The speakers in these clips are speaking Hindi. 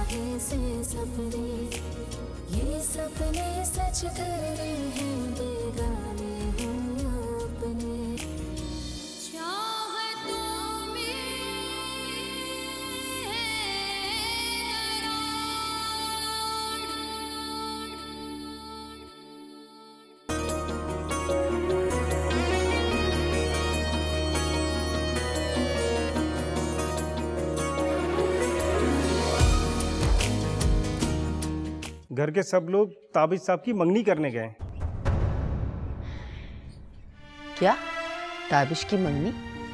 काहे से सपने, ये सपने सच कर रहे हैं, बेगाने हम अपने। घर के सब लोग ताबिश साहब की मंगनी करने गए। क्या? ताबिश की मंगनी?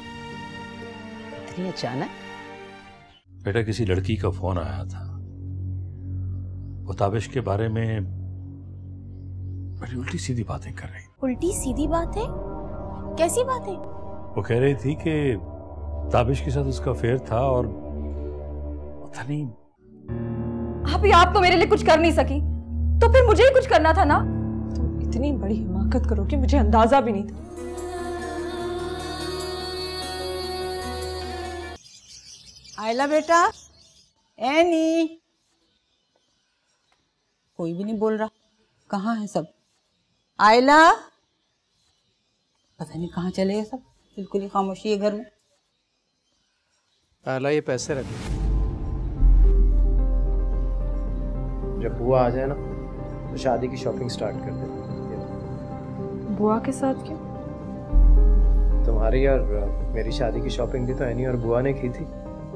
इतनी अचानक? बेटा, किसी लड़की का फोन आया था। वो ताबिश के बारे में बड़ी उल्टी सीधी बातें कर रही। उल्टी सीधी बातें? कैसी बातें? वो कह रही थी कि ताबिश के साथ उसका अफेयर था और पता नहीं। आप तो मेरे लिए कुछ कर नहीं सकी, तो फिर मुझे ही कुछ करना था ना। तुम इतनी बड़ी हिमाकत करो कि मुझे अंदाजा भी नहीं था। आयला बेटा, एनी। कोई भी नहीं बोल रहा। कहाँ है सब? आयला, पता नहीं कहाँ चले गए सब। बिल्कुल ही खामोशी है घर में। आयला, ये पैसे रखे। जब बुआ आ जाए ना तो शादी की शॉपिंग स्टार्ट कर दे। बुआ के साथ क्यों? तुम्हारी और मेरी शादी की शॉपिंग भी तो एनी और बुआ ने की थी।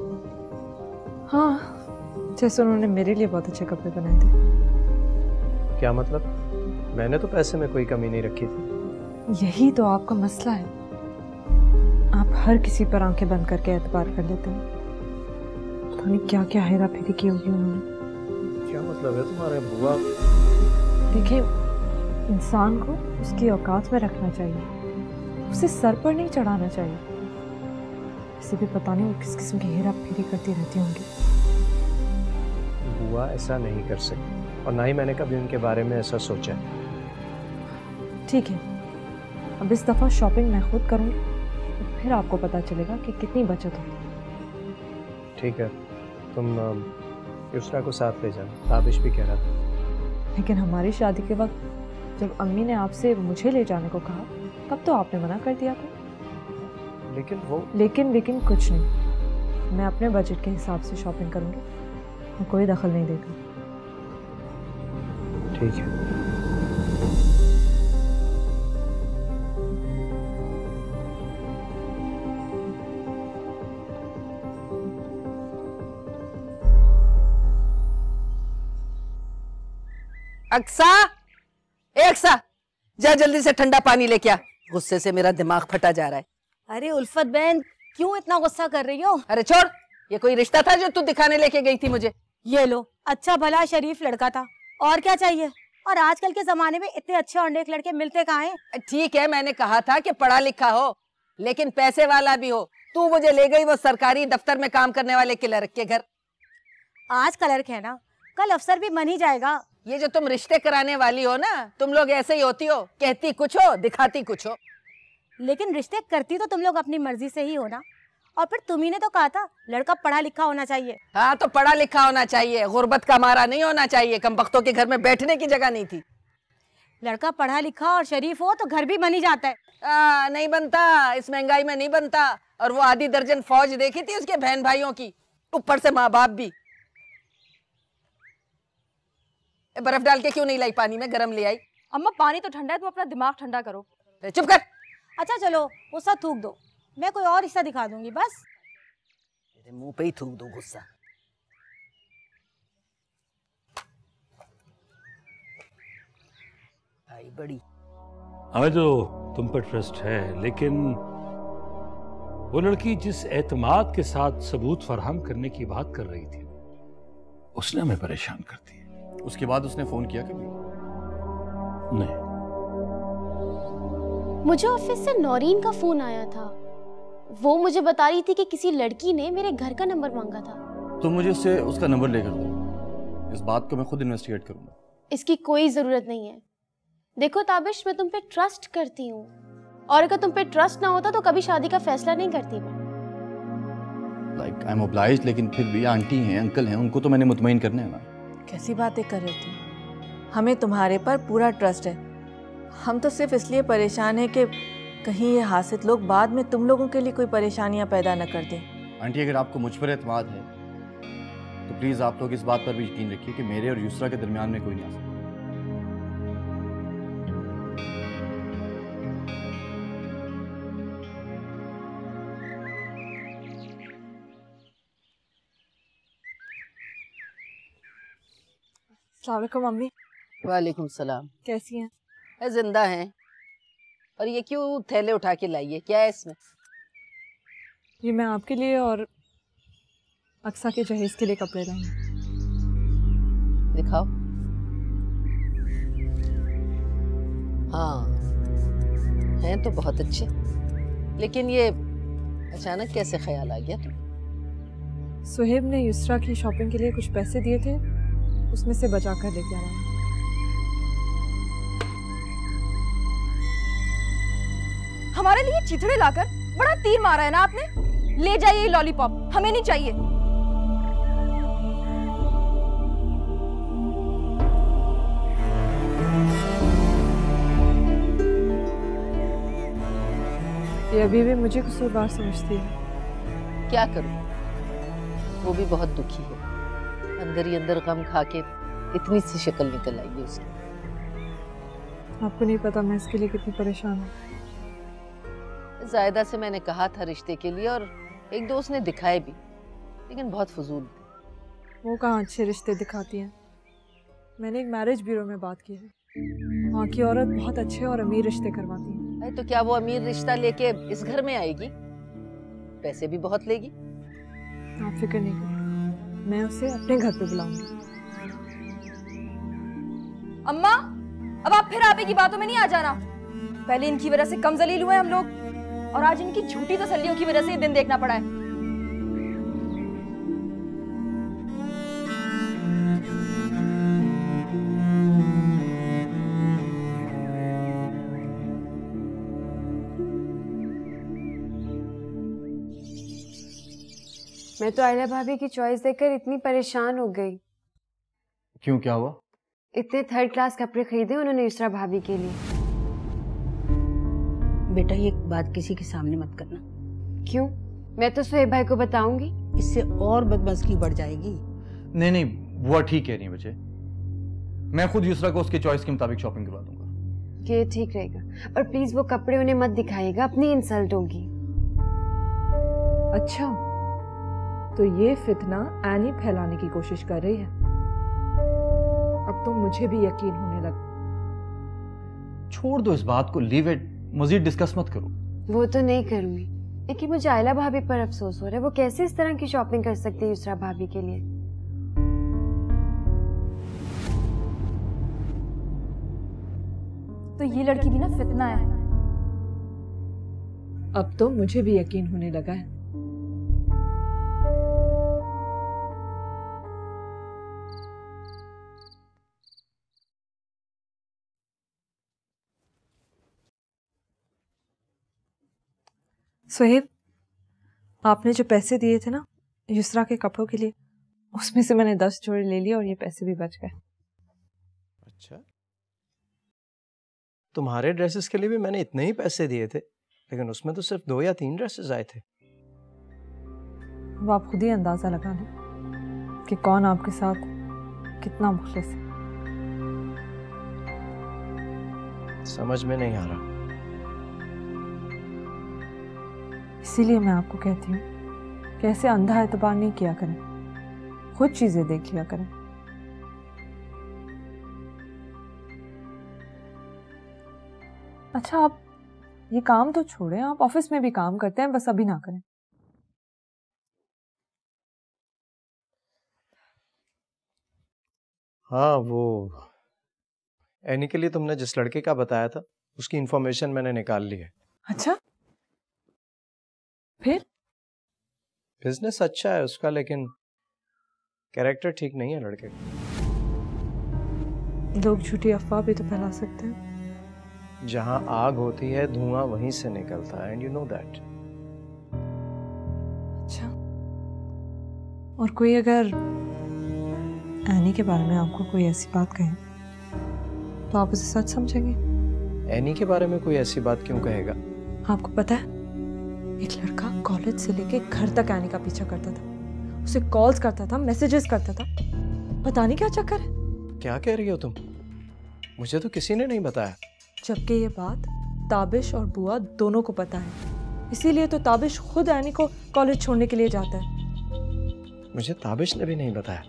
हाँ, जैसे उन्होंने मेरे लिए बहुत अच्छे कपड़े बनाए थे। क्या मतलब? मैंने तो पैसे में कोई कमी नहीं रखी थी। यही तो आपका मसला है, आप हर किसी पर आंखें बंद करके एतबार कर लेते हैं। पता नहीं क्या क्या हेरा फेरी की होगी उन्होंने। क्या मतलब है तुम्हारे? बुआ देखिए, इंसान को उसकी औकात में रखना चाहिए, उसे सर पर नहीं चढ़ाना चाहिए। इसे भी पता नहीं वो किस किस्म की हेरा फेरी करती रहती होंगी। बुआ ऐसा नहीं कर सकती और ना ही मैंने कभी उनके बारे में ऐसा सोचा। ठीक है, अब इस दफ़ा शॉपिंग मैं खुद करूँगी, तो फिर आपको पता चलेगा कि कितनी बचत होती। ठीक है, तुम युसरा को साथ ले जाना, ताबिश भी कह रहा था। लेकिन हमारी शादी के वक्त जब अम्मी ने आपसे मुझे ले जाने को कहा, तब तो आपने मना कर दिया था। लेकिन कुछ नहीं, मैं अपने बजट के हिसाब से शॉपिंग करूंगी, मैं कोई दखल नहीं देगा। ठीक है। अक्सा, जा जल्दी से ठंडा पानी लेके आ। गुस्से से मेरा दिमाग फटा जा रहा है। अरे उल्फत बहन, क्यों इतना गुस्सा कर रही हो? अरे छोड़, ये कोई रिश्ता था जो तू दिखाने लेके गई थी मुझे? ये लो, अच्छा भला शरीफ लड़का था, और क्या चाहिए? और आजकल के जमाने में इतने अच्छे और नेक लड़के मिलते कहाँ हैं? ठीक है, मैंने कहा था कि पढ़ा लिखा हो, लेकिन पैसे वाला भी हो। तू मुझे ले गई वो सरकारी दफ्तर में काम करने वाले क्लर्क के घर। आज क्लर्क है ना, कल अफसर भी बन ही जाएगा। ये जो तुम रिश्ते कराने वाली हो ना, तुम लोग ऐसे ही होती हो, कहती कुछ हो दिखाती कुछ हो। लेकिन रिश्ते करती तो तुम लोग अपनी मर्जी से ही हो ना। और फिर तुम्ही ने तो कहा था लड़का पढ़ा लिखा होना चाहिए। हाँ, तो पढ़ा लिखा होना चाहिए, गुर्बत का मारा नहीं होना चाहिए। कमबख्तों के घर में बैठने की जगह नहीं थी। लड़का पढ़ा लिखा और शरीफ हो तो घर भी बन ही जाता है। नहीं बनता, इस महंगाई में नहीं बनता। और वो आधी दर्जन फौज देखी थी उसके बहन भाइयों की, ऊपर से माँ बाप भी। बर्फ डाल के क्यों नहीं लाई पानी में? गरम ले आई। अम्मा, पानी तो ठंडा है, तुम अपना दिमाग ठंडा करो। चुप कर। अच्छा चलो, गुस्सा थूक दो, मैं कोई और हिस्सा दिखा दूंगी बस। तेरे मुंह पे ही थूक दो गुस्सा। आई बड़ी। हमें तो तुम पर ट्रस्ट है, लेकिन वो लड़की जिस एतमाद के साथ सबूत फराहम करने की बात कर रही थी, उसने हमें परेशान कर दिया। उसके बाद उसने फोन किया कभी? नहीं। मुझे ऑफिस से नौरीन का फोन आया था। वो मुझे बता रही थी कि किसी लड़की ने मेरे घर का नंबर मांगा था। तो मुझे उससे उसका नंबर लेकर दो, इस बात को मैं खुद इन्वेस्टिगेट करूंगा। इसकी कोई जरूरत नहीं है। देखो ताबिश, मैं तुम पे ट्रस्ट करती हूँ, और अगर तुम पे ट्रस्ट ना होता तो कभी शादी का फैसला नहीं करती मैं। लाइक आई एम ओब्लाइज्ड, लेकिन फिर भी आंटी हैं, अंकल हैं, उनको तो मैंने मुतमईन करना है ना। कैसी बातें कर रहे थे? हमें तुम्हारे पर पूरा ट्रस्ट है। हम तो सिर्फ इसलिए परेशान हैं कि कहीं ये हासिद लोग बाद में तुम लोगों के लिए कोई परेशानियां पैदा न कर दें। आंटी अगर आपको मुझ पर एतमाद है तो प्लीज़ आप लोग इस बात पर भी यकीन रखिए कि मेरे और युसरा के दरमियान में कोई नहीं आ सकता। अस्सलाम वालेकुम मम्मी। वालेकुम सलाम। कैसी हैं? जिंदा हैं। और ये क्यों थैले उठा के लाई है, क्या है इसमें? ये मैं आपके लिए और अक्सा के जहेज के लिए कपड़े लाई हूं। दिखाओ। हाँ, हैं तो बहुत अच्छे, लेकिन ये अचानक कैसे ख्याल आ गया तुम्हें? सुहेब ने युसरा की शॉपिंग के लिए कुछ पैसे दिए थे, उसमें से बचा कर लेके आया हूं। हमारे लिए चिथड़े लाकर बड़ा तीर मारा है ना आपने। ले जाइए ये लॉलीपॉप, हमें नहीं चाहिए। ये अभी भी मुझे कसूरवार समझती है। क्या करूं, वो भी बहुत दुखी है। अंदर ही अंदर गम खा के इतनी सी शक्ल निकल आई है उसकी। आपको नहीं पता मैं इसके लिए कितनी परेशान हूँ। जायदा से मैंने कहा था रिश्ते के लिए और एक दो उसने दिखाए भी, लेकिन बहुत फजूल थे। वो कहाँ अच्छे रिश्ते दिखाती हैं। मैंने एक मैरिज ब्यूरो में बात की है, वहाँ की औरत बहुत अच्छे और अमीर रिश्ते करवाती है। तो क्या वो अमीर रिश्ता लेके इस घर में आएगी? पैसे भी बहुत लेगी। आप फिक्र नहीं करें, मैं उसे अपने घर पे बुलाऊंगी। अम्मा, अब आप फिर आपे की बातों में नहीं आ जाना। पहले इनकी वजह से कम जलील हुए हम लोग, और आज इनकी झूठी तसल्लियों की वजह से ये दिन देखना पड़ा है। मैं तो आयला भाभी की चॉइस देखकर इतनी परेशान हो गई। क्यों, क्या हुआ? इतने थर्ड क्लास कपड़े खरीदे उन्होंने युसरा भाभी के लिए। बेटा ये बात किसी के सामने मत करना। क्यों? मैं तो सुहेब भाई को बताऊंगी। इससे और बदमज़गी बढ़ जाएगी। नहीं नहीं, बुआ ठीक कह रही है बच्चे। मैं खुद युसरा को उसके चॉइस के मुताबिक शॉपिंग करवा दूंगा। ये ठीक रहेगा। और प्लीज वो कपड़े उन्हें मत दिखाइएगा, अपनी इंसल्ट होगी। अच्छा, तो ये फितना एनी फैलाने की कोशिश कर रही है। अब तो मुझे भी यकीन होने लगा। छोड़ दो इस बात को, लीव इट, मजीद डिस्कस मत करो। वो तो नहीं करूंगी, लेकिन मुझे आयला भाभी पर अफसोस हो रहा है। वो कैसे इस तरह की शॉपिंग कर सकती है युसरा भाभी के लिए? तो ये लड़की भी ना फितना है। अब तो मुझे भी यकीन होने लगा है। सुहेब, आपने जो पैसे दिए थे ना युसरा के कपड़ों के लिए, उसमें से मैंने 10 जोड़े ले लिए और ये पैसे भी बच गए। अच्छा, तुम्हारे ड्रेसेस के लिए भी मैंने इतने ही पैसे दिए थे, लेकिन उसमें तो सिर्फ 2 या 3 ड्रेसेस आए थे। अब आप खुद ही अंदाजा लगा लो कि कौन आपके साथ कितना मुखलिस है। समझ में नहीं आ रहा। इसीलिए मैं आपको कहती हूँ कि ऐसे अंधा एतबार नहीं किया करें, खुद चीजें देख लिया करें। अच्छा, आप ये काम तो छोड़ें, आप ऑफिस में भी काम करते हैं, बस अभी ना करें। हाँ, वो एनी के लिए तुमने जिस लड़के का बताया था उसकी इंफॉर्मेशन मैंने निकाल ली है। अच्छा, फिर? बिजनेस अच्छा है उसका, लेकिन कैरेक्टर ठीक नहीं है लड़के का। लोग झूठी अफवाह भी तो फैला सकते हैं। जहां आग होती है धुआं वहीं से निकलता है, एंड यू नो दैट। अच्छा, और कोई अगर एनी के बारे में आपको कोई ऐसी बात कहे तो आप उसे सच समझेंगे? एनी के बारे में कोई ऐसी बात क्यों कहेगा? आपको पता है, एक लड़का कॉलेज से लेके घर तक एनी का पीछा करता था, उसे कॉल्स करता था, मैसेजेस करता था। पता नहीं क्या चक्कर है। क्या कह रही हो तुम? मुझे तो किसी ने नहीं बताया। जबकि ये बात ताबिश और बुआ दोनों को पता है, इसीलिए तो ताबिश खुद एनी को कॉलेज छोड़ने के लिए जाता है। मुझे ताबिश ने भी नहीं बताया।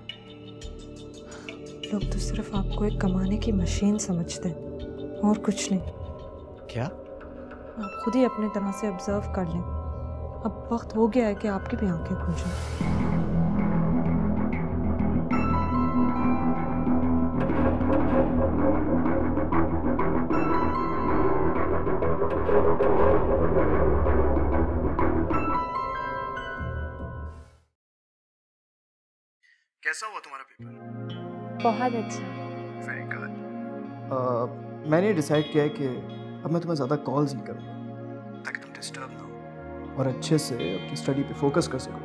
लोग तो सिर्फ आपको एक कमाने की मशीन समझते हैं और कुछ नहीं। क्या? आप खुद ही अपनी तरह से ऑब्जर्व कर लें। अब वक्त हो गया है कि आपकी भी आंखें खुल जाएं। कैसा हुआ तुम्हारा पेपर? बहुत अच्छा। Very good. मैंने डिसाइड किया है कि अब मैं तुम्हें ज़्यादा कॉल्स नहीं करूँगा ताकि तुम डिस्टर्ब ना हो और अच्छे से अपनी स्टडी पे फोकस कर सको।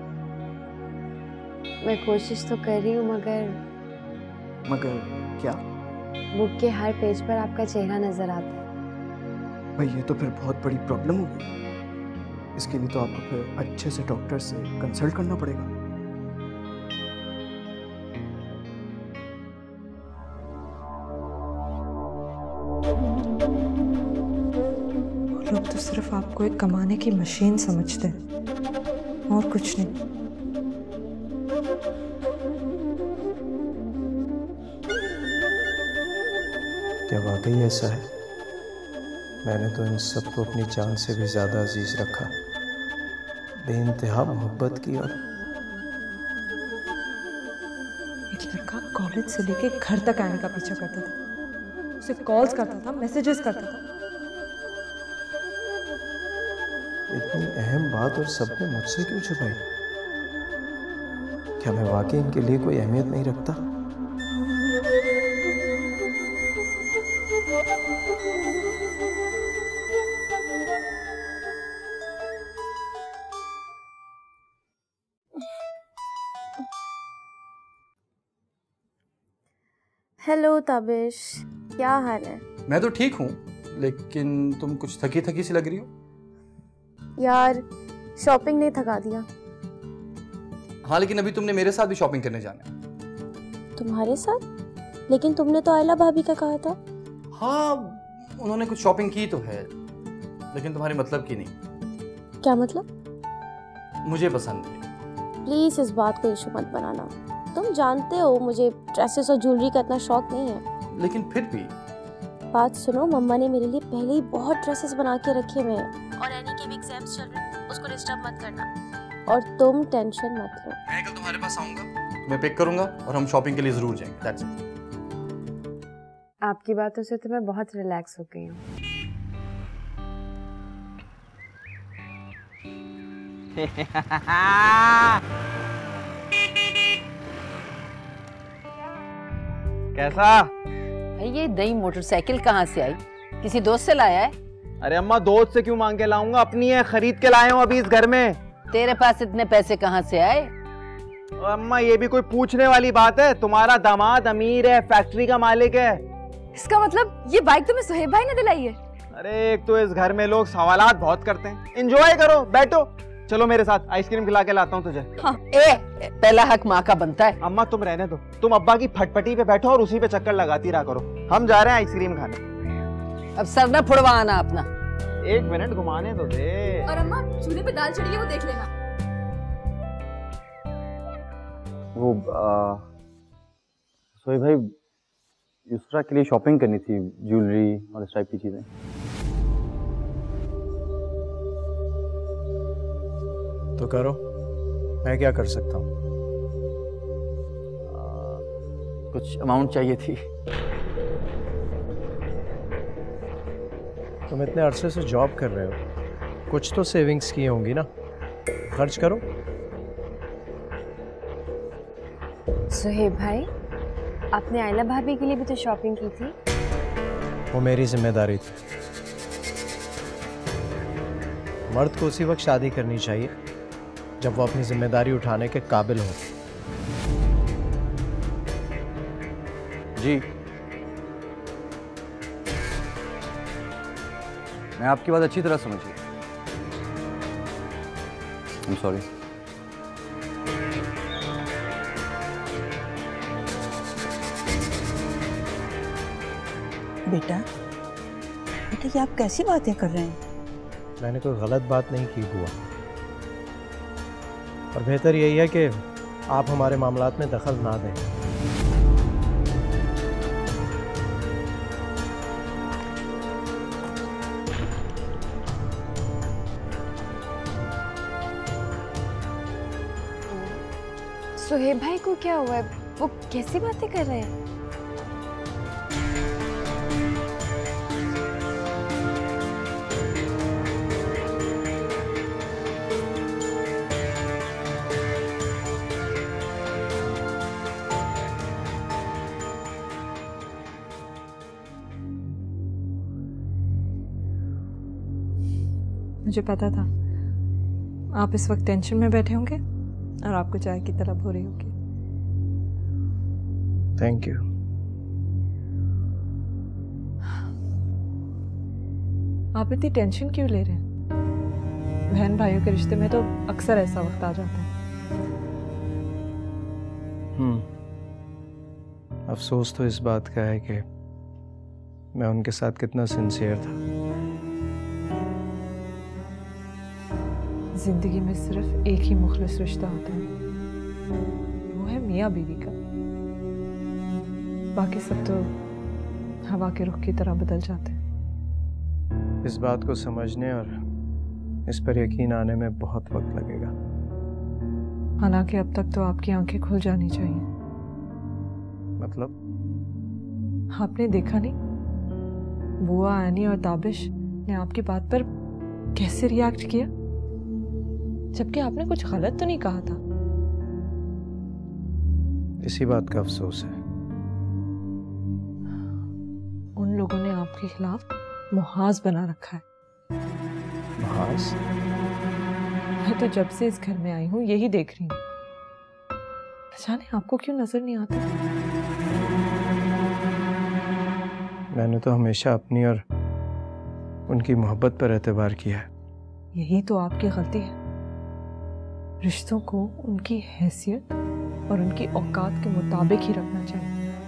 मैं कोशिश तो कर रही हूँ, मगर क्या? बुक के हर पेज पर आपका चेहरा नजर आता है। भाई ये तो फिर बहुत बड़ी प्रॉब्लम हो गई। इसके लिए तो आपको फिर अच्छे से डॉक्टर से कंसल्ट करना पड़ेगा। लोग तो सिर्फ आपको एक कमाने की मशीन समझते हैं और कुछ नहीं। क्या वाकई ऐसा है? मैंने तो इन सबको अपनी जान से भी ज्यादा अजीज रखा, बेइंतहा मोहब्बत की। और एक लड़का कॉलेज से लेके घर तक आने का पीछा करता था, उसे कॉल्स करता था, मैसेजेस करता था। इतनी अहम बात और सबने मुझसे क्यों छुपाई? क्या मैं वाकई इनके लिए कोई अहमियत नहीं रखता? हेलो ताबिश, क्या हाल है? मैं तो ठीक हूँ, लेकिन तुम कुछ थकी थकी सी लग रही हो। यार शॉपिंग ने थका दिया। हाँ, लेकिन अभी तुमने मेरे साथ भी शॉपिंग करने जाना है। तुम्हारे साथ? लेकिन तुमने तो आयला भाभी का कहा था। हाँ, उन्होंने कुछ शॉपिंग की तो है, लेकिन तुम्हारे मतलब की नहीं। क्या मतलब? मुझे पसंद नहीं। प्लीज इस बात को इशू मत बनाना। तुम जानते हो मुझे ड्रेसेस और ज्वेलरी का इतना शौक नहीं है। लेकिन फिर भी बात सुनो, मम्मा ने मेरे लिए पहले ही बहुत ड्रेसेस बना के रखे हुए हैं और एनी के भी एग्जाम्स चल रहे हैं, उसको डिस्टर्ब मत करना और तुम टेंशन मत लो। मैं कल तुम्हारे पास आऊंगा, तुम्हें पिक करूंगा और हम शॉपिंग के लिए जरूर जाएंगे। That's it. आपकी बातों से तो मैं बहुत रिलैक्स हो गई हूँ। कैसा? ये नई मोटरसाइकिल कहाँ से आई? किसी दोस्त से लाया है? अरे अम्मा, दोस्त से क्यों मांग के लाऊंगा, अपनी है, खरीद के लाए हूँ अभी इस घर में। तेरे पास इतने पैसे कहाँ से आए? अम्मा, ये भी कोई पूछने वाली बात है? तुम्हारा दामाद अमीर है, फैक्ट्री का मालिक है। इसका मतलब ये बाइक तुम्हें सुहेब भाई ने दिलाई है? अरे एक तो इस घर में लोग सवालात बहुत करते हैं। एंजॉय करो, बैठो, चलो मेरे साथ, आइसक्रीम खिला के लाता हूँ तुझे। हाँ, पहला हक माँ का बनता है। अम्मा तुम रहने दो, तुम अब्बा की फटपटी पे बैठो और उसी पे चक्कर लगाती रहा करो। हम जा रहे हैं आइसक्रीम खाने। अब सर न फुड़वा आना अपना। 1 मिनट घुमाने तो दे। और अम्मा, चूल्हे पे दाल चढ़ी है, वो देख लेना। वो सोहेब भाई, युसरा के लिए शॉपिंग करनी थी, ज्वेलरी और इस टाइप की चीजें। तो करो, मैं क्या कर सकता हूँ? कुछ अमाउंट चाहिए थी। तुम इतने अरसे से जॉब कर रहे हो, कुछ तो सेविंग्स की होंगी ना, खर्च करो। सुहेब भाई, आपने आयला भाभी के लिए भी तो शॉपिंग की थी। वो मेरी जिम्मेदारी थी। मर्द को उसी वक्त शादी करनी चाहिए जब वो अपनी जिम्मेदारी उठाने के काबिल हो। जी, मैं आपकी बात अच्छी तरह समझ गया। I'm sorry। बेटा, ये आप कैसी बातें कर रहे हैं? मैंने कोई गलत बात नहीं की बुआ, और बेहतर यही है कि आप हमारे मामलात में दखल ना दें। सुहेब भाई को क्या हुआ है? वो कैसी बातें कर रहे हैं? मुझे पता था आप इस वक्त टेंशन में बैठे होंगे और आपको चाय की तलब हो रही होगी। Thank you. आप इतनी टेंशन क्यों ले रहे हैं? बहन भाइयों के रिश्ते में तो अक्सर ऐसा वक्त आ जाता है। अफसोस तो इस बात का है कि मैं उनके साथ कितना सिंसियर था। जिंदगी में सिर्फ एक ही मुखलिस रिश्ता होता है, वो है मियाँ बीवी का। बाकी सब तो हवा के रुख की तरह बदल जाते हैं। इस बात को समझने और इस पर यकीन आने में बहुत वक्त लगेगा। हालांकि अब तक तो आपकी आंखें खुल जानी चाहिए। मतलब? आपने देखा नहीं, बुआ, एनी और ताबिश ने आपकी बात पर कैसे रिएक्ट किया, जबकि आपने कुछ गलत तो नहीं कहा था। इसी बात का अफसोस है। उन लोगों ने आपके खिलाफ मुहाज बना रखा है। मुहाज? मैं तो जब से इस घर में आई हूँ यही देख रही हूँ। जाने आपको क्यों नजर नहीं आता? मैंने तो हमेशा अपनी और उनकी मोहब्बत पर एतबार किया है। यही तो आपकी गलती है। रिश्तों को उनकी हैसियत और उनकी औकात के मुताबिक ही रखना चाहिए।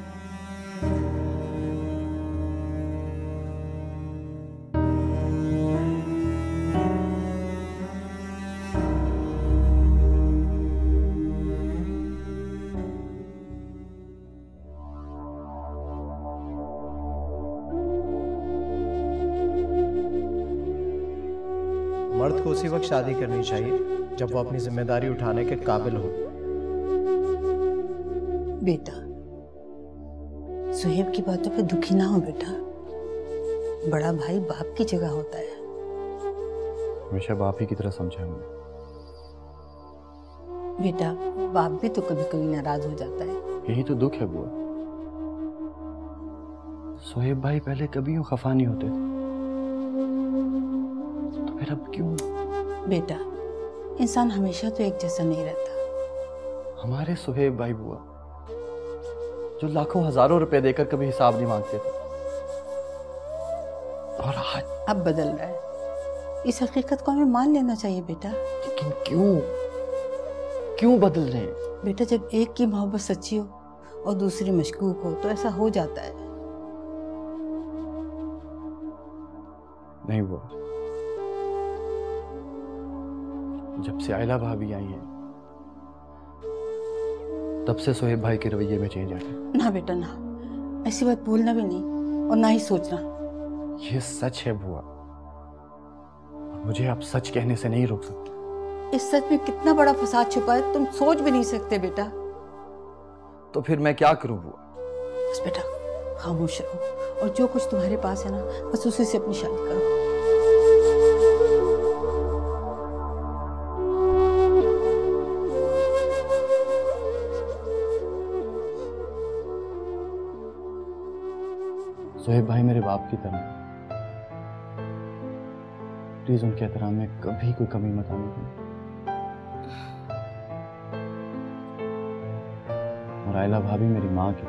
मर्द को उसी वक्त शादी करनी चाहिए जब वो अपनी जिम्मेदारी उठाने के काबिल हो। बेटा, सुहेब की बातों पे दुखी ना हो बेटा। बड़ा भाई बाप की जगह होता है। हमेशा बाप ही की तरह समझा हमने। बेटा, बाप भी तो कभी कभी नाराज हो जाता है। यही तो दुख है बुआ। सुहेब भाई पहले कभी यूं खफा नहीं होते, तो फिर अब क्यों? बेटा, इंसान हमेशा तो एक जैसा नहीं रहता। हमारे सुहेब भाई बुआ, जो लाखों हजारों रुपए देकर कभी हिसाब नहीं मांगते थे, और आज अब बदल रहा है। इस हकीकत को हमें मान लेना चाहिए बेटा। लेकिन क्यों बदल रहे हैं? बेटा, जब एक की मोहब्बत सच्ची हो और दूसरी मशकूक हो तो ऐसा हो जाता है। नहीं बुआ, जब से आयला भाभी आई हैं, तब से सोहेब भाई के रवैये में चेंज आ गया। ना बेटा ना, ऐसी बात बोलना भी नहीं और ना ही सोचना। ये सच है बुआ, मुझे आप सच कहने से नहीं रोक सकते। इस सच में कितना बड़ा फसाद छुपा है तुम सोच भी नहीं सकते बेटा। तो फिर मैं क्या करूं बुआ? बस बेटा खामोश रहो और जो कुछ तुम्हारे पास है ना, बस उसी से अपनी शादी करो। सोहेब भाई मेरे बाप की तरह, प्लीज उनके एहतराम में कभी कोई कमी मत आने देना। और आयला भाभी मेरी माँ की।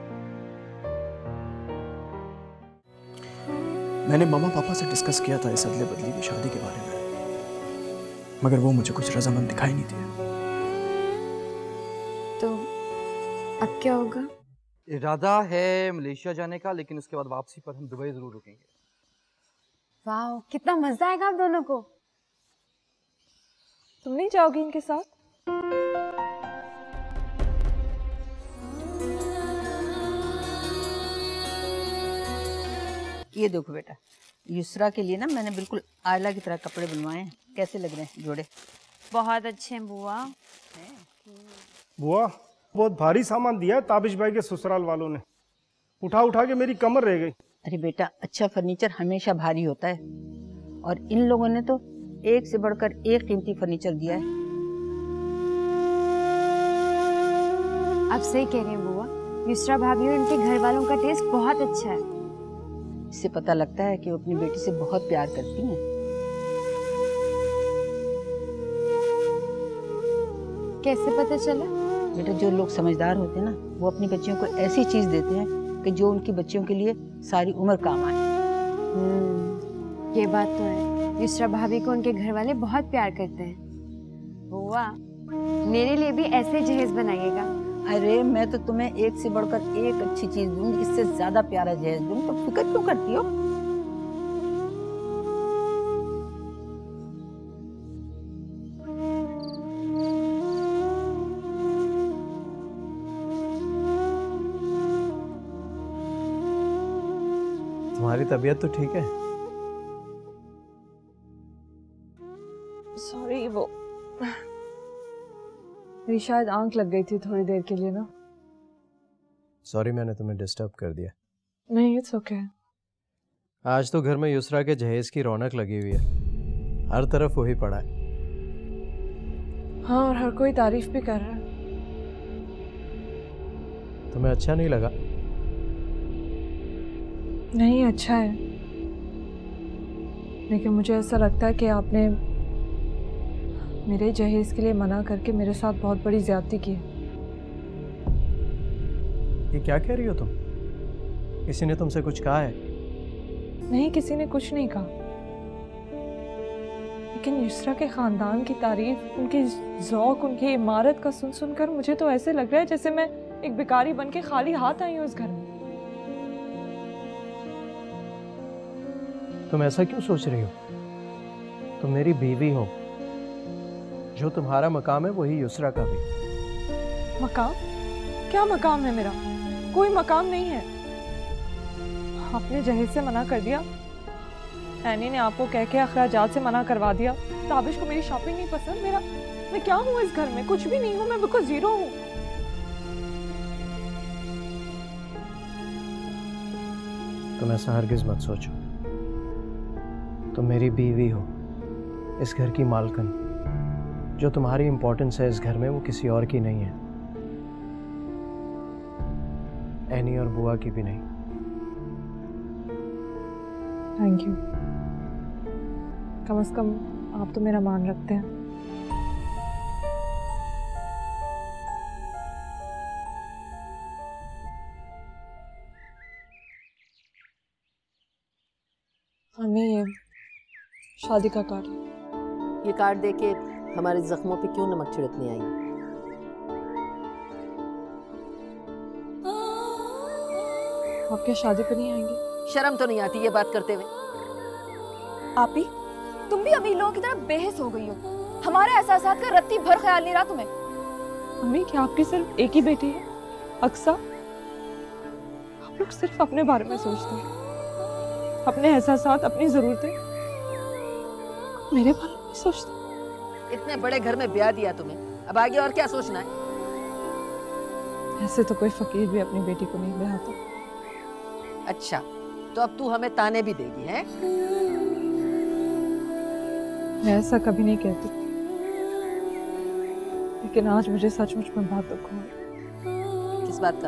मैंने मम्मा पापा से डिस्कस किया था इस अदले बदली की शादी के बारे में, मगर वो मुझे कुछ रजामंद दिखाई नहीं दिया। तो अब क्या होगा? इरादा है मलेशिया जाने का, लेकिन उसके बाद वापसी पर हम दुबई जरूर रुकेंगे। वाह, कितना मजा आएगा आप दोनों को। तुम नहीं जाओगी इनके साथ? ये देखो बेटा, युसरा के लिए ना मैंने बिल्कुल आयला की तरह कपड़े बनवाए हैं। कैसे लग रहे हैं जोड़े? बहुत अच्छे हैं बुआ। बुआ, बहुत भारी सामान दिया है ताबिश भाई के ससुराल वालों ने। उठा उठा के मेरी कमर रह गई। अरे बेटा, अच्छा फर्नीचर हमेशा भारी होता है और इन लोगों ने तो एक से बढ़कर एक कीमती फर्नीचर दिया है। आप सही कह रहे हैं बुआ, युसरा भाभी और उनके घर वालों का टेस्ट बहुत अच्छा है। इससे पता लगता है कि वो अपनी बेटी से बहुत प्यार करती हैं। कैसे पता चला? बेटा, जो लोग समझदार होते हैं ना, वो अपनी बच्चियों को ऐसी चीज देते हैं कि जो उनकी बच्चियों के लिए सारी उम्र काम आए। ये बात तो है। युसरा भाभी को उनके घर वाले बहुत प्यार करते हैं। बुआ, मेरे लिए भी ऐसे जहेज बनाइएगा। अरे मैं तो तुम्हें एक से बढ़कर एक अच्छी चीज दूंगी, इससे ज्यादा प्यारा जहेज दूंगी, तो फिक्र क्यों करती हो? तुम्हारी तबीयत तो ठीक है? सॉरी, वो मेरी शायद आंख लग गई थी थोड़ी देर के लिए ना। सॉरी, मैंने तुम्हें डिस्टर्ब कर दिया। नहीं, इट्स ओके। आज तो घर में युसरा के जहेज की रौनक लगी हुई है, हर तरफ वही पड़ा है। हाँ, और हर कोई तारीफ भी कर रहा है। तुम्हें अच्छा नहीं लगा? नहीं, अच्छा है, लेकिन मुझे ऐसा लगता है कि आपने मेरे जहेज के लिए मना करके मेरे साथ बहुत बड़ी ज्यादती की है। ये क्या कह रही हो तुम? किसी ने तुमसे कुछ कहा है? नहीं, किसी ने कुछ नहीं कहा, लेकिन युसरा के खानदान की तारीफ, उनकी ज़ौक़, उनकी इमारत का सुन सुनकर मुझे तो ऐसे लग रहा है जैसे मैं एक भिखारी बन के खाली हाथ आई हूँ उस घर में। तुम ऐसा क्यों सोच रही हो? तुम मेरी बीवी हो, जो तुम्हारा मकाम है वही युसरा का भी। मकाम? क्या मकाम है मेरा? कोई मकाम नहीं है। आपने जहेज से मना कर दिया, एनी ने आपको कह के अखराजात से मना करवा दिया, ताबिश को मेरी शॉपिंग नहीं पसंद। मैं क्या हूँ इस घर में? कुछ भी नहीं हूँ, मैं बिल्कुल जीरो हूँ। तुम ऐसा हरगिज मत सोचो। तुम मेरी बीवी हो, इस घर की मालकिन। जो तुम्हारी इंपॉर्टेंस है इस घर में वो किसी और की नहीं है, एनी और बुआ की भी नहीं। Thank you. कम से कम आप तो मेरा मान रखते हैं। हमें ये शादी का कार्ड। ये कार्ड देके हमारे जख्मों पे क्यों नमक छिड़कने आई? आप क्या शादी पे नहीं आएंगे? शर्म तो नहीं आती ये बात करते हुए? आप ही, तुम भी अमीर लोगों की तरह बेहिस हो गई हो। हमारे एहसासात का रत्ती भर ख्याल नहीं रहा तुम्हें। अम्मी, क्या आपकी सिर्फ एक ही बेटी है? अक्सा, आप लोग सिर्फ अपने बारे में सोचते हैं, अपने एहसासात, अपनी जरूरतें, मेरे बारे में नहीं सोचते। इतने बड़े घर में ब्याह दिया तुम्हें, अब आगे और क्या सोचना है? ऐसे तो कोई फकीर भी अपनी बेटी को नहीं ब्याहता। अच्छा, तो अब तू हमें ताने भी देगी हैं? मैं ऐसा कभी नहीं कहती, लेकिन आज मुझे सचमुच में बहुत दुख हुआ। किस बात का?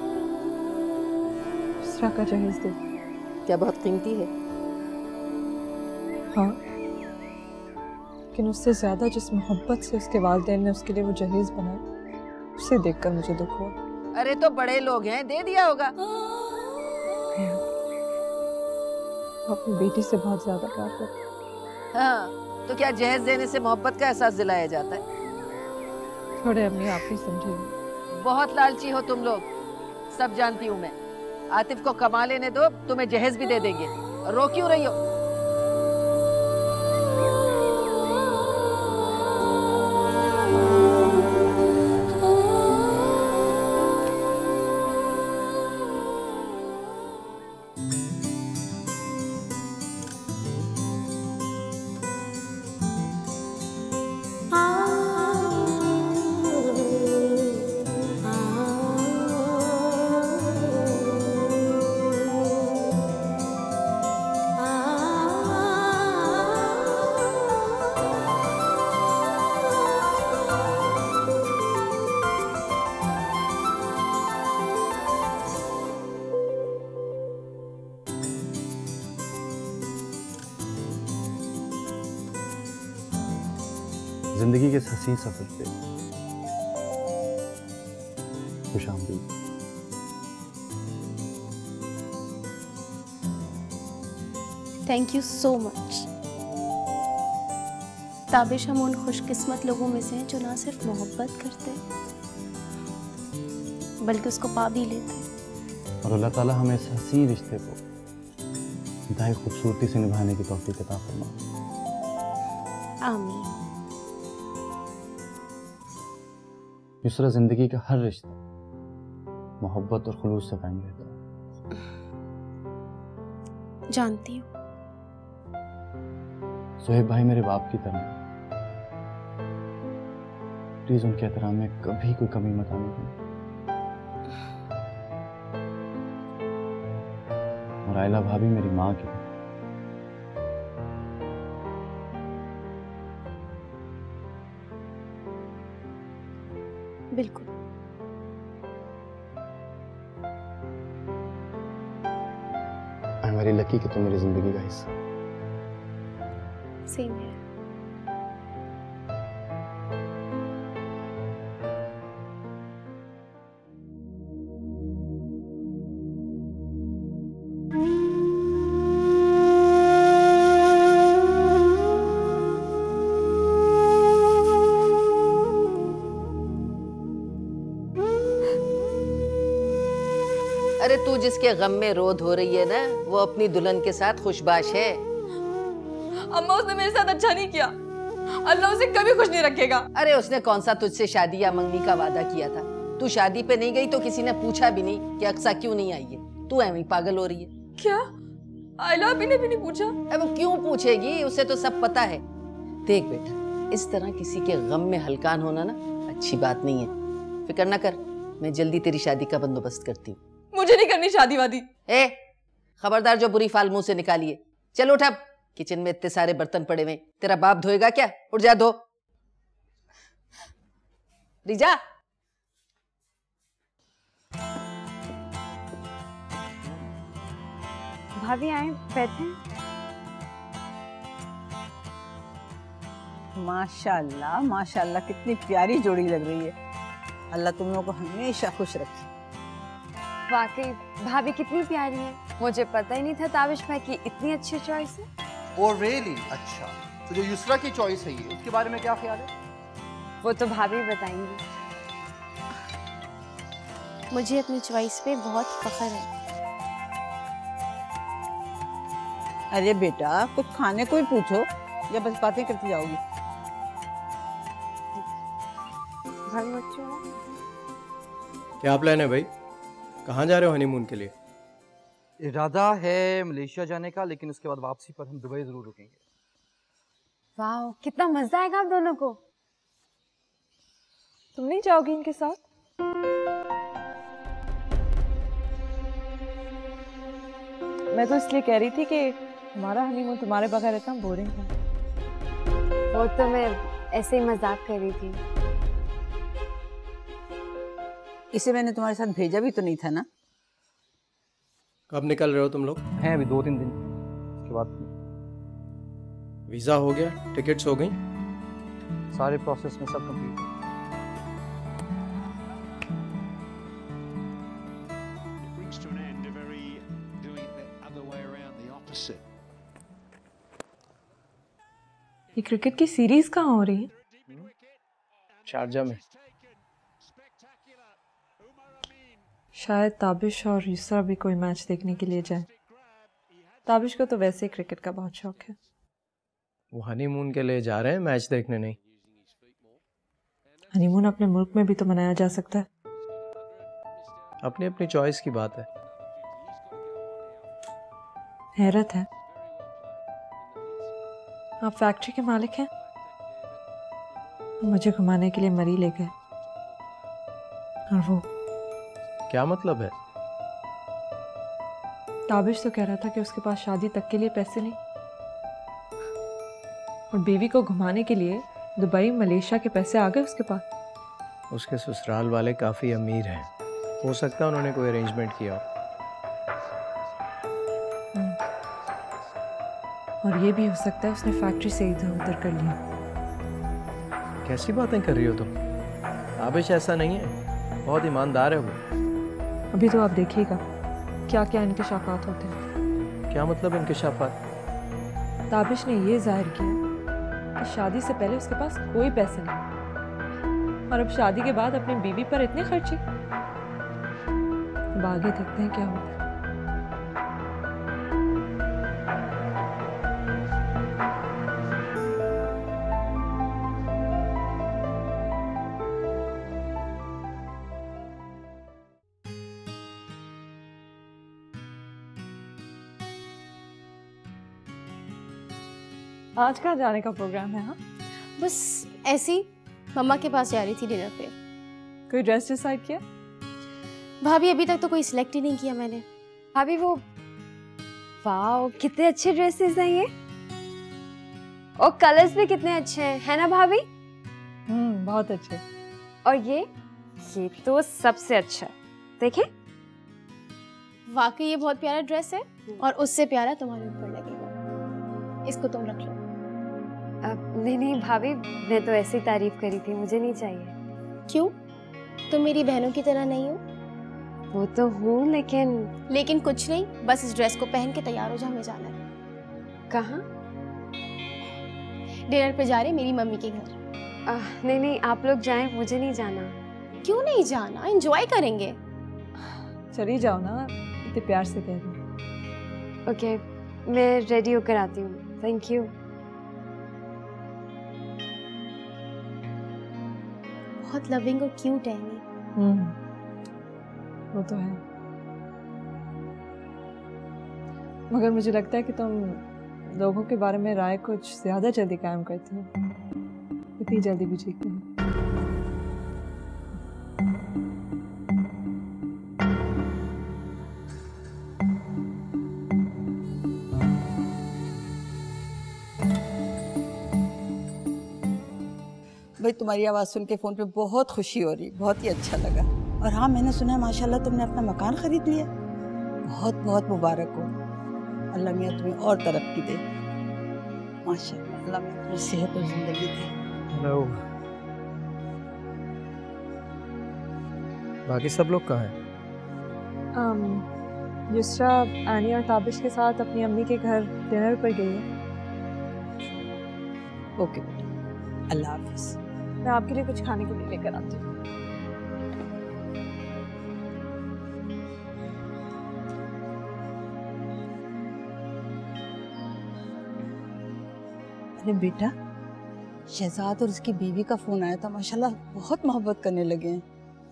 युसरा का जहेज दे। क्या बहुत कीमती है? हाँ, लेकिन उससे ज्यादा जिस मोहब्बत से उसके वालिदैन ने उसके लिए वो जहेज बनाया, उसे देखकर मुझे दुख हुआ। अरे तो बड़े लोग हैं, दे दिया होगा। अपनी बेटी से बहुत ज्यादा प्यार करते हैं। हाँ, तो क्या जहेज देने से मोहब्बत का एहसास दिलाया जाता है? थोड़े अपने आप ही समझिए। बहुत लालची हो तुम लोग, सब जानती हूँ मैं। आतिफ को कमा लेने दो, तुम्हें जहेज भी दे देंगे। रो क्यों रही हो? जिंदगी के इस हसीन सफर पे खुशामदीद। Thank you so much. Tabish, हम उन खुशकिस्मत लोगों में से हैं जो ना सिर्फ मोहब्बत करते बल्कि उसको पा भी लेते। और अल्लाह ताला हमें इस हसीन रिश्ते को इंतहाई खूबसूरती से निभाने की तौफीक अता फरमाए। आमीन। युसरा, जिंदगी का हर रिश्ता मोहब्बत और खुलूस से कायम रहता है। जानती हूँ। सोहेब भाई मेरे बाप की तरह, प्लीज उनके एहतराम में कभी कोई कमी मत आने दें। और आयला भाभी मेरी माँ की तरह। बिल्कुल। आई एम वेरी लकी कि तुम मेरी जिंदगी का हिस्सा। सेम है। अरे तू जिसके गम में रोध हो रही है ना, वो अपनी दुल्हन के साथ खुशबाश है। अम्मा, उसने मेरे साथ अच्छा नहीं किया। अल्लाह उसे कभी खुश नहीं रखेगा। अरे उसने कौन सा तुझसे शादी या मंगनी का वादा किया था? तू शादी पे नहीं गई तो किसी ने पूछा भी नहीं कि अक्सा क्यों नहीं आई है। तू ऐਵੇਂ पागल हो रही है क्या? आयला अभी ने भी नहीं पूछा? अब वो क्यों पूछेगी? उसे तो सब पता है। देख बेटा, इस तरह किसी के गम में हलकान होना ना अच्छी बात नहीं है। फिक्र ना कर, मैं जल्दी तेरी शादी का बंदोबस्त करती हूँ। मुझे नहीं करनी शादी वादी। ए, खबरदार जो बुरी फाल मुंह से निकालिए। चल उठ, अब किचन में इतने सारे बर्तन पड़े हुए, तेरा बाप धोएगा क्या? उठ जा धो। रिजा, भाभी आए, बैठे। माशाल्लाह माशाल्लाह, कितनी प्यारी जोड़ी लग रही है। अल्लाह तुम लोगों को हमेशा खुश रखे। वाकई भाभी कितनी प्यारी है। मुझे पता ही नहीं था ताबिश भाई की इतनी अच्छी चॉइस है। Oh really? अच्छा, तो जो युसरा की चॉइस है ये, उसके बारे में क्या ख्याल है? वो तो भाभी बताएंगी। मुझे अपनी चॉइस पे बहुत फख्र है। अरे बेटा, कुछ खाने को ही पूछो या बस बातें करती जाओगी? क्या प्लान है भाई? कहाँ जा रहे हो हनीमून के लिए? इरादा है मलेशिया जाने का, लेकिन उसके बाद वापसी पर हम दुबई जरूर रुकेंगे। वाह, कितना मजा आएगा आप दोनों को। तुम नहीं जाओगी इनके साथ? मैं तो इसलिए कह रही थी कि हमारा हनीमून तुम्हारे बगैर इतना बोरिंग है। वो तो मैं ऐसे ही मजाक कर रही थी। इसे मैंने तुम्हारे साथ भेजा भी तो नहीं था ना? कब निकल रहे हो तुम लोग? हैं अभी 2-3 दिन, उसके बाद वीज़ा हो गया, टिकट्स हो गई? सारे प्रोसेस में सब कंप्लीट है। से। ये क्रिकेट की सीरीज कहाँ हो रही है? शारजा में। शायद ताबिश और युसरा भी कोई मैच देखने के लिए जाए। ताबिश को तो वैसे ही क्रिकेट का बहुत शौक है। वो हनीमून के लिए जा रहे हैं, मैच देखने नहीं। हनीमून अपने मुल्क में भी तो मनाया जा सकता है। अपनी अपनी चॉइस की बात है। हैरत है, आप फैक्ट्री के मालिक हैं, मुझे घुमाने के लिए मरी ले गए। और वो क्या मतलब है? ताबिश तो कह रहा था कि उसके पास शादी तक के लिए पैसे नहीं, और बीवी को घुमाने के लिए दुबई मलेशिया के पैसे आ गए उसके पास। उसके ससुराल वाले काफी अमीर हैं, हो सकता है उन्होंने कोई अरेंजमेंट किया हो। और ये भी हो सकता है उसने फैक्ट्री से इधर उधर कर लिया। कैसी बातें कर रही हो तुम? ताबिश ऐसा नहीं है, बहुत ईमानदार है वो। अभी तो आप देखिएगा क्या क्या इंकशाफात होते हैं। क्या मतलब इंकशाफात? ताबिश ने ये जाहिर किया कि शादी से पहले उसके पास कोई पैसे नहीं, और अब शादी के बाद अपनी बीवी पर इतने खर्चे। अब आगे देखते हैं क्या होता है। आज कहाँ जाने का प्रोग्राम है? हाँ, बस ऐसी मम्मा के पास जा रही थी डिनर पे। कोई ड्रेस डिसाइड किया? भाभी अभी तक तो कोई सिलेक्ट ही नहीं किया मैंने। भाभी वो, वाओ कितने अच्छे ड्रेसेस हैं ये, और कलर्स भी कितने अच्छे हैं, है ना भाभी? बहुत अच्छे। और ये तो सबसे अच्छा है, देखें। वाकई ये बहुत प्यारा ड्रेस है, और उससे प्यारा तुम्हारे ऊपर लगेगा। इसको तुम रख लो। नहीं भाभी, मैं तो ऐसी तारीफ करी थी, मुझे नहीं चाहिए। क्यों? तुम मेरी बहनों की तरह नहीं हो? वो तो हूँ, लेकिन कुछ नहीं, बस इस ड्रेस को पहन के तैयार हो जा, हमें जाना है। कहाँ? डिनर पे जा रहे मेरी मम्मी के घर। नहीं आप लोग जाएं, मुझे नहीं जाना। क्यों नहीं जाना? एंजॉय करेंगे। चली जाओ ना, इतने प्यार से कह रही। ओके, मैं रेडी होकर आती हूँ। Thank you. बहुत लविंग और क्यूट है ये। वो तो है, मगर मुझे लगता है कि तुम लोगों के बारे में राय कुछ ज्यादा जल्दी कायम करती हो। इतनी जल्दी भी ठीक नहीं। भाई तुम्हारी आवाज़ सुन के फ़ोन पे बहुत खुशी हो रही, बहुत ही अच्छा लगा। और हाँ, मैंने सुना है माशाल्लाह तुमने अपना मकान ख़रीद लिया। बहुत बहुत मुबारक हो, अल्लाह मियाँ तुम्हें और तरक्की दे। माशाल्लाह, अल्लाह मियाँ तुम्हें सेहत और ज़िंदगी दे। हेलो, बाकी सब लोग कहाँ हैं? युसरा आनी और ताबिश के साथ अपनी अम्मी के घर डिनर पर गई है। ओके बेटा, अल्लाह हाफिज़। मैं आपके लिए कुछ खाने के लिए लेकर आती हूँ। अरे बेटा, शहजाद और उसकी बीवी का फोन आया था, माशाल्लाह बहुत मोहब्बत करने लगे हैं।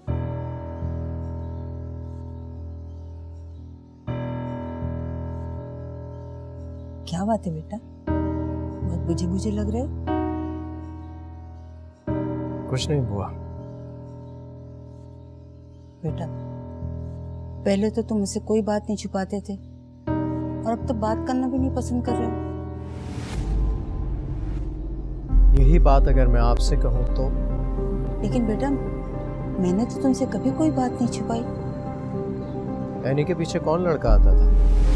क्या बात है बेटा, बहुत बुझे बुझे लग रहे हो? कुछ नहीं बुआ। बेटा, पहले तो तुम मुझसे कोई बात नहीं छुपाते थे, और अब तो बात करना भी नहीं पसंद कर रहे हो। यही बात अगर मैं आपसे कहूँ तो? लेकिन बेटा, मैंने तो तुमसे कभी कोई बात नहीं छुपाई। एनी के पीछे कौन लड़का आता था?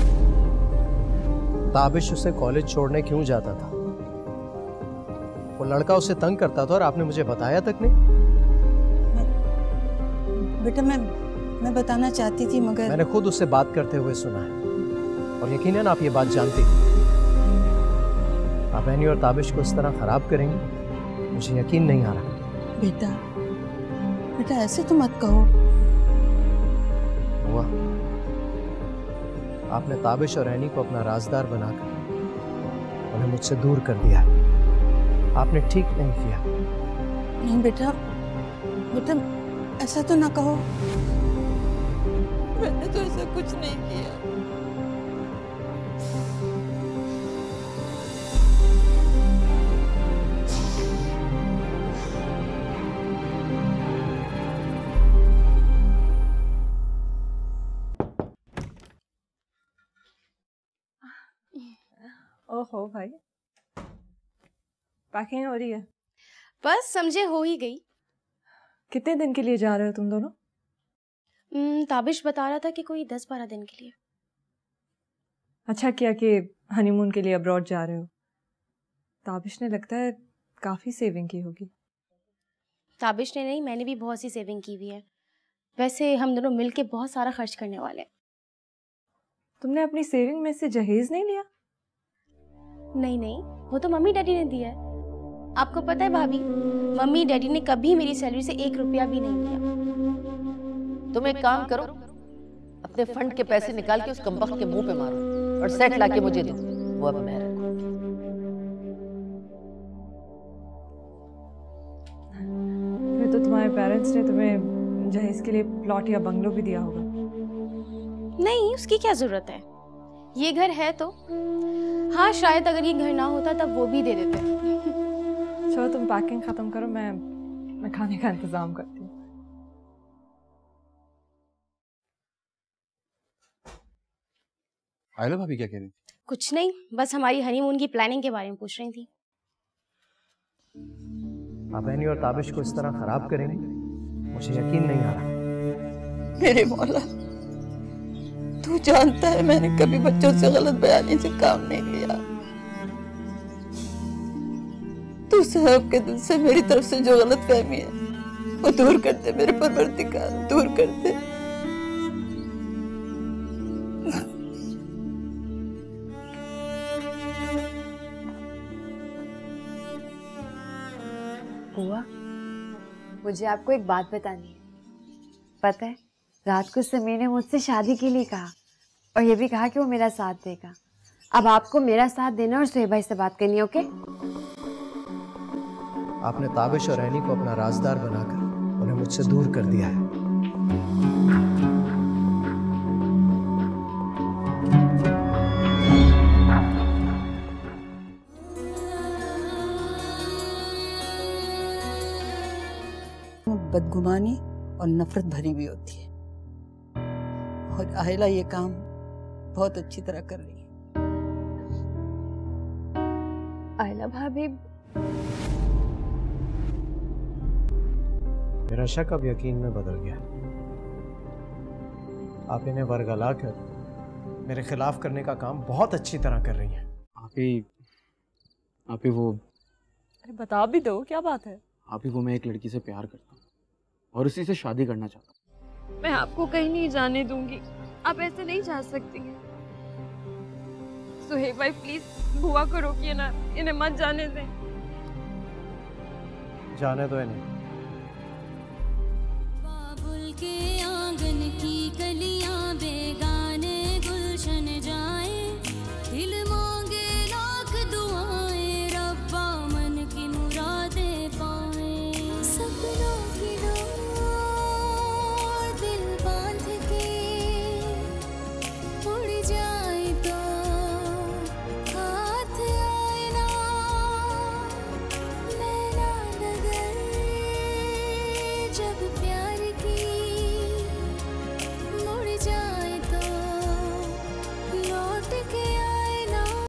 ताबिश उसे कॉलेज छोड़ने क्यों जाता था? वो लड़का उसे तंग करता था और आपने मुझे बताया तक नहीं। बेटा, मैं बताना चाहती थी, मगर मैंने खुद उससे बात करते हुए सुना है। और यकीनन आप ये बात जानते हैं। आप एनी और ताबिश को इस तरह खराब करेंगे, मुझे यकीन नहीं आ रहा। बेटा बेटा ऐसे तो मत कहो। हुआ, आपने ताबिश और एनी को अपना राजदार बनाकर उन्हें मुझसे दूर कर दिया। आपने ठीक नहीं किया। नहीं बेटा, बेटा ऐसा तो ना कहो। मैंने तो ऐसा कुछ नहीं किया। ओहो भाई, पैकिंग हो रही है? बस समझे हो ही गई। कितने दिन के लिए जा रहे हो तुम दोनों? ताबिश बता रहा था कि कोई 10-12 दिन के लिए। अच्छा किया कि हनीमून के लिए अब्रॉड जा रहे हो। ताबिश ने लगता है काफी सेविंग की होगी। ताबिश ने नहीं, मैंने भी बहुत सी सेविंग की हुई है। वैसे हम दोनों मिलके बहुत सारा खर्च करने वाले हैं। तुमने अपनी सेविंग में से जहेज नहीं लिया? नहीं नहीं, वो तो मम्मी डैडी ने दिया है। आपको पता है भाभी, मम्मी डैडी ने कभी मेरी सैलरी से 1 रुपया भी नहीं लिया। तुम एक काम करो, अपने फंड के पैसे निकाल के उस कमबख्त के मुंह पे मारो और सेट लाके मुझे दो, वो अब मैं रखूं। फिर तो तुम्हारे पेरेंट्स ने तुम्हें जहेज के लिए प्लॉट या बंगलो भी दिया होगा। नहीं, उसकी क्या जरूरत है, ये घर है तो। हाँ, शायद अगर ये घर ना होता तब वो भी दे देते। चलो तुम पैकिंग खत्म करो, मैं खाने का इंतजाम करती हूँ। आयला भाभी क्या कह रही थी? कुछ नहीं, बस हमारी हनीमून की प्लानिंग के बारे में पूछ रही थी। आप एनी और ताबिश को इस तरह खराब करेंगे, मुझे यकीन नहीं आ रहा। मेरे मौला, तू जानता है मैंने कभी बच्चों से गलत बयानी से काम नहीं लिया। तू साहब के दिल से मेरी तरफ से जो गलत फहमी है वो दूर कर दे मेरे परवरदिगार, दूर कर दे। बुआ, मुझे आपको एक बात बतानी है। पता है, रात को समीर ने मुझसे शादी के लिए कहा और ये भी कहा कि वो मेरा साथ देगा। अब आपको मेरा साथ देना और सुहेब भाई से बात करनी है, ओके? आपने ताबिश और एनी को अपना राजदार बनाकर उन्हें मुझसे दूर कर दिया है। बदगुमानी और नफरत भरी हुई होती है, और आयला ये काम बहुत अच्छी तरह कर रही है। आयला भाभी, मेरा शक अब यकीन में बदल गया। आप इन्हें वर्गला कर मेरे खिलाफ करने का काम बहुत अच्छी तरह कर रही हैं। आप ही वो, अरे बता भी दो, क्या बात है? आप ही वो, मैं एक लड़की से प्यार करता हूँ और उसी से शादी करना चाहता हूँ। मैं आपको कहीं नहीं जाने दूंगी, आप ऐसे नहीं जा सकती हैं। सुहेब भाई प्लीज बुआ को रोकिए ना, इन्हें मत जाने दें। जाने दो इन्हें। बाबुल के आंगन की कलियां बेगा